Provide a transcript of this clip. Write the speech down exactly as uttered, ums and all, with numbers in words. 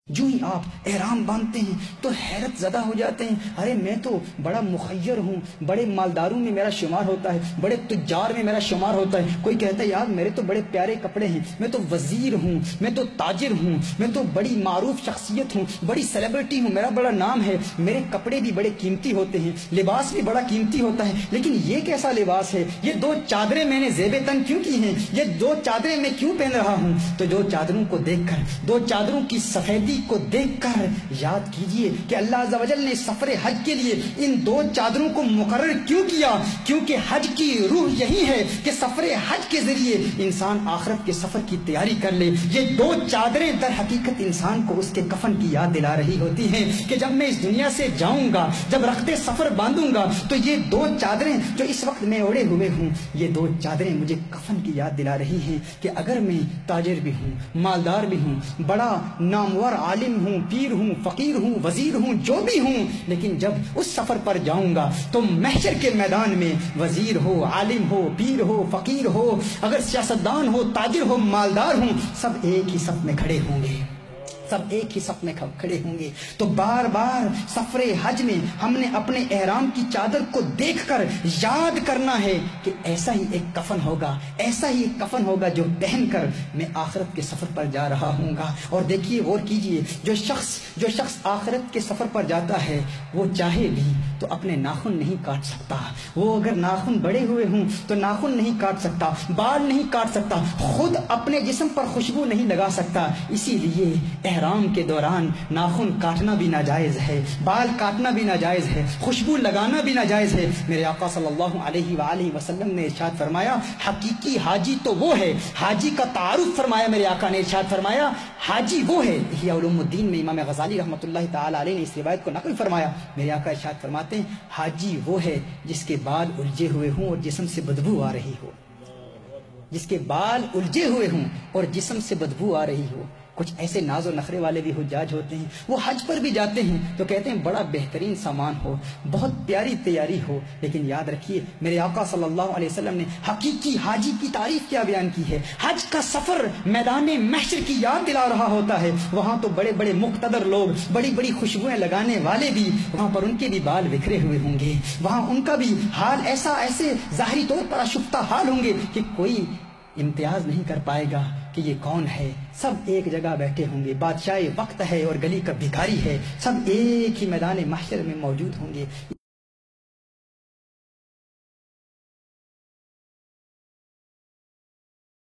جو ہی آپ احرام باندھتے ہیں تو حیرت زدہ ہو جاتے ہیں، ارے میں تو بڑا مخیر ہوں، بڑے مالداروں میں میرا شمار ہوتا ہے، بڑے تجار میں میرا شمار ہوتا ہے۔ کوئی کہتا ہے یار میرے تو بڑے پیارے کپڑے ہیں، میں تو وزیر ہوں، میں تو تاجر ہوں، میں تو بڑی معروف شخصیت ہوں، بڑی سیلیبریٹی ہوں، میرا بڑا نام ہے، میرے کپڑے بھی بڑے قیمتی ہوتے ہیں، لباس بھی بڑا قیمتی ہوتا ہے، لیکن یہ کیسا لباس ہے؟ یہ دو چادریں میں نے زیب تن کیوں کی ہیں؟ یہ دو چادریں میں کیوں پہن رہا ہوں؟ تو دو چادروں کو دیکھ کر، دو چادروں کی سفیدی کو دیکھ کر یاد کیجئے کہ اللہ عز و جل نے سفر حج کے لیے ان دو چادروں کو مقرر کیوں کیا؟ کیونکہ حج کی روح یہی ہے کہ سفر حج کے ذریعے انسان آخرت کے سفر کی تیاری کر لے۔ یہ دو چادریں در حقیقت انسان کو اس کے کفن کی یاد دلا رہی ہوتی ہیں کہ جب میں اس دنیا سے جاؤں گا، جب رخت سفر باندھوں گا، تو یہ دو چادریں جو اس وقت میں اوڑے ہوئے ہوں، یہ دو چادریں مجھے کفن کی یاد دلا رہی ہیں کہ اگر میں تاجر بھی ہوں، مالدار بھی ہوں، بڑا نامور عالم ہوں، پیر ہوں، فقیر ہوں، وزیر ہوں، جو بھی ہوں، لیکن جب اس سفر پر جاؤں گا تو محشر کے میدان میں وزیر ہو، عالم ہو، پیر ہو، فقیر ہو، اگر سیاستدان ہو، تاجر ہو، مالدار ہوں، سب ایک ہی صف میں کھڑے ہوں گے، سب ایک ہی صف میں کھڑے ہوں گے۔ تو بار بار سفر حج میں ہم نے اپنے احرام کی چادر کو دیکھ کر یاد کرنا ہے کہ ایسا ہی ایک کفن ہوگا، ایسا ہی ایک کفن ہوگا جو پہن کر میں آخرت کے سفر پر جا رہا ہوں گا۔ اور دیکھیے، غور کیجئے، جو شخص جو شخص آخرت کے سفر پر جاتا ہے وہ چاہے بھی تو اپنے ناخن نہیں کاٹ سکتا، وہ اگر ناخن بڑے ہوئے ہوں تو ناخن نہیں کاٹ سکتا، بال نہیں کاٹ سکتا، خود اپنے جسم پر خوشبو نہیں لگا سکتا۔ اسی لیے احرام کے دوران ناخن کاٹنا بھی ناجائز ہے، بال کاٹنا بھی ناجائز ہے، خوشبو لگانا بھی ناجائز ہے۔ میرے آقا صلی اللہ علیہ وآلہ وسلم نے ارشاد فرمایا، حقیقی حاجی تو وہ ہے، حاجی کا تعارف فرمایا میرے آقا نے، ارشاد فرمایا حاجی وہ ہے۔ احیاء علوم الدین میں امام غزالی رحمۃ اللہ تعالی علیہ نے اس روایت کو نقل فرمایا، میرے آقا ارشاد فرماتے ہیں حاجی وہ ہے جس کے بال الجھے ہوئے ہوں اور جسم سے بدبو آ رہی ہو، جس کے بال الجھے ہوئے ہوں اور جسم سے بدبو آ رہی ہو۔ کچھ ایسے ناز و نخرے والے بھی حجاج ہوتے ہیں، وہ حج پر بھی جاتے ہیں تو کہتے ہیں بڑا بہترین سامان ہو، بہت پیاری تیاری ہو، لیکن یاد رکھیے میرے آقا صلی اللہ علیہ وسلم نے حقیقی حاجی کی تعریف کیا بیان کی ہے۔ حج کا سفر میدان محشر کی یاد دلا رہا ہوتا ہے، وہاں تو بڑے بڑے مقتدر لوگ، بڑی بڑی خوشبوئیں لگانے والے بھی، وہاں پر ان کے بھی بال بکھرے ہوئے ہوں گے، وہاں ان کا بھی حال ایسا ایسے ظاہری طور پر آشفتہ حال ہوں گے کہ کوئی امتیاز نہیں کر پائے گا کہ یہ کون ہے۔ سب ایک جگہ بیٹھے ہوں گے، بادشاہ وقت ہے اور گلی کا بھکاری ہے، سب ایک ہی میدان محشر میں موجود ہوں گے۔